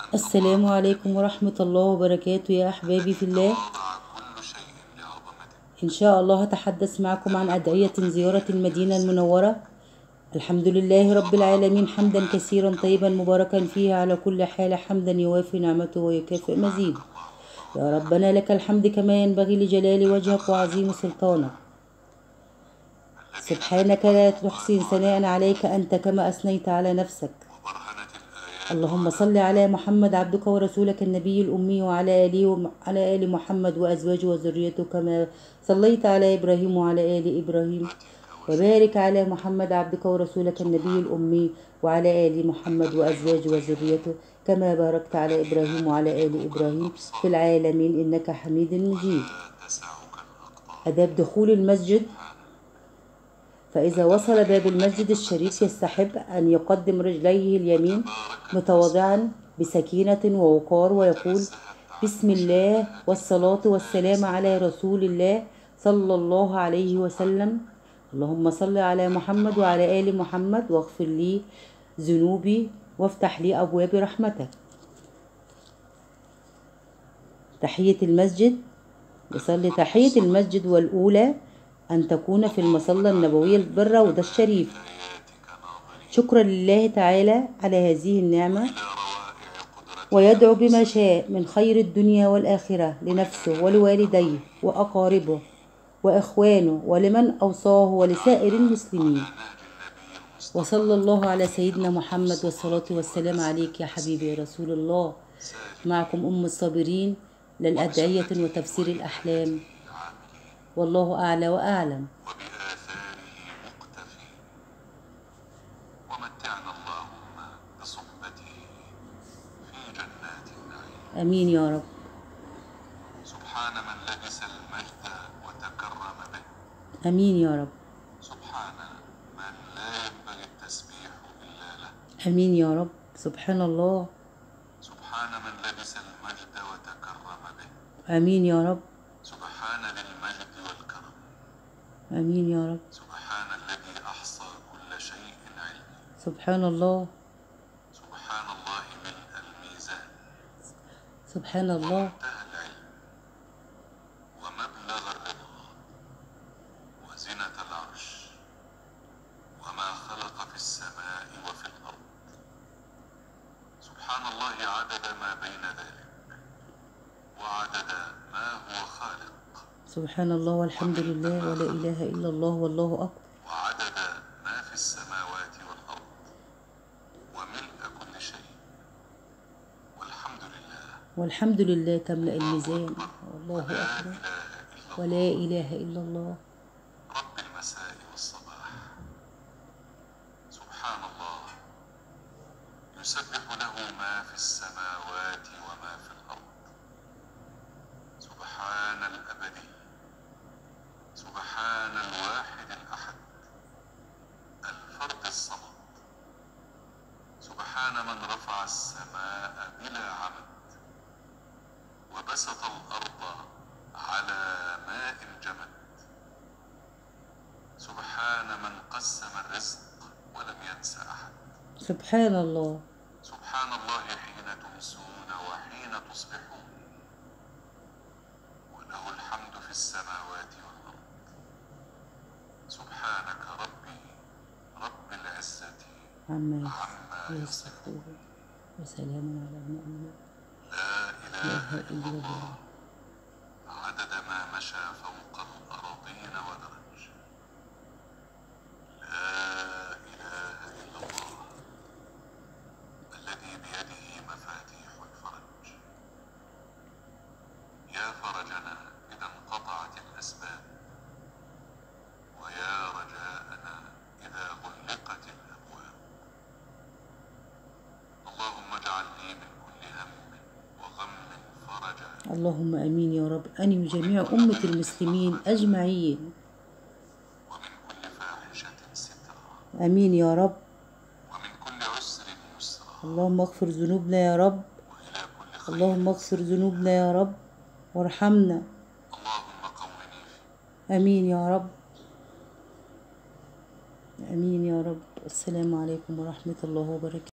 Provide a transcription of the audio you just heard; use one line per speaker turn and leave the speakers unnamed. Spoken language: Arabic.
السلام عليكم ورحمة الله وبركاته يا أحبابي في الله. إن شاء الله هتحدث معكم عن أدعية زيارة المدينة المنورة. الحمد لله رب العالمين حمدا كثيرا طيبا مباركا فيه على كل حال، حمدا يوافي نعمته ويكافئ مزيد. يا ربنا لك الحمد كما ينبغي لجلال وجهك وعظيم سلطانك. سبحانك لا تحصي ثناء عليك أنت كما أثنيت على نفسك. اللهم صل على محمد عبدك ورسولك النبي الأمي وعلى آل محمد وأزواجه وذريته كما صليت على إبراهيم وعلى آل إبراهيم، وبارك على محمد عبدك ورسولك النبي الأمي وعلى آل محمد وأزواجه وذريته كما باركت على إبراهيم وعلى آل إبراهيم في العالمين إنك حميد مجيد. آداب دخول المسجد: فإذا وصل باب المسجد الشريف يستحب أن يقدم رجليه اليمين متواضعا بسكينة ووقار ويقول: بسم الله والصلاة والسلام على رسول الله صلى الله عليه وسلم. اللهم صل على محمد وعلى آل محمد واغفر لي ذنوبي وافتح لي أبواب رحمتك. تحية المسجد: يصلي تحية المسجد والأولى أن تكون في المصلى النبوي بالروضة الشريف، شكرا لله تعالى على هذه النعمة، ويدعو بما شاء من خير الدنيا والآخرة لنفسه ولوالديه وأقاربه وإخوانه ولمن أوصاه ولسائر المسلمين. وصلى الله على سيدنا محمد والصلاة والسلام عليك يا حبيبي يا رسول الله. معكم أم الصابرين للأدعية وتفسير الأحلام، والله أعلى وأعلم. ومتعنا اللهم بصحبته في جنات النعيم. آمين يا رب. سبحان من لبس المجد وتكرم به. آمين يا رب. سبحان من لا ينبغي التسبيح إلا له. آمين يا رب. سبحان الله. سبحان من لبس المجد وتكرم به. آمين يا رب. سبحان ذي المجد والكرم. آمين يا رب. سبحان الذي أحصى كل شيء علما. سبحان الله. سبحان الله ملء الميزان. سبحان الله. ومنتهى العلم ومبلغ الرضا وزنة العرش وما خلق في السماء وفي الأرض. سبحان الله عدد ما بين ذلك وعدد ما هو خالق. سبحان الله والحمد لله ولا إله إلا الله والله أكبر. وعدد ما في السماوات والأرض وملء كل شيء والحمد لله. والحمد لله تملأ الميزان والله أكبر ولا إله إلا الله. رب المساء والصباح. سبحان الله يسبح له ما في السماوات وما في الأرض. سبحان الأبدي. سبحان الواحد الأحد الفرد الصمد. سبحان من رفع السماء بلا عمد وبسط الأرض على ماء جمد. سبحان من قسم الرزق ولم ينس أحد. سبحان الله. سبحان الله حين تمسون وحين تصبحون وله الحمد في السماوات والأرض. سبحانك ربي رب العزة عما يصفون وسلام على المؤمنين. لا إله إلا الله عدد ما مشى فوق الأراضين ودرج. لا إله إلا الله الذي بيده مفاتيح الفرج. يا فرجنا إذا انقطعت الأسباب، ويا رجاءنا إذا غلقت الأبواب. اللهم اجعل لي من كل هم وغم فرجا. اللهم آمين يا رب. أني جميع أمة المسلمين أجمعين. ومن كل فاحشة سترا. آمين يا رب. ومن كل عسر يسرا. اللهم اغفر ذنوبنا يا رب. وإلى كل خير. اللهم اغفر ذنوبنا يا رب وارحمنا. اللهم قومني فيه. آمين يا رب. آمين يا رب. السلام عليكم ورحمة الله وبركاته.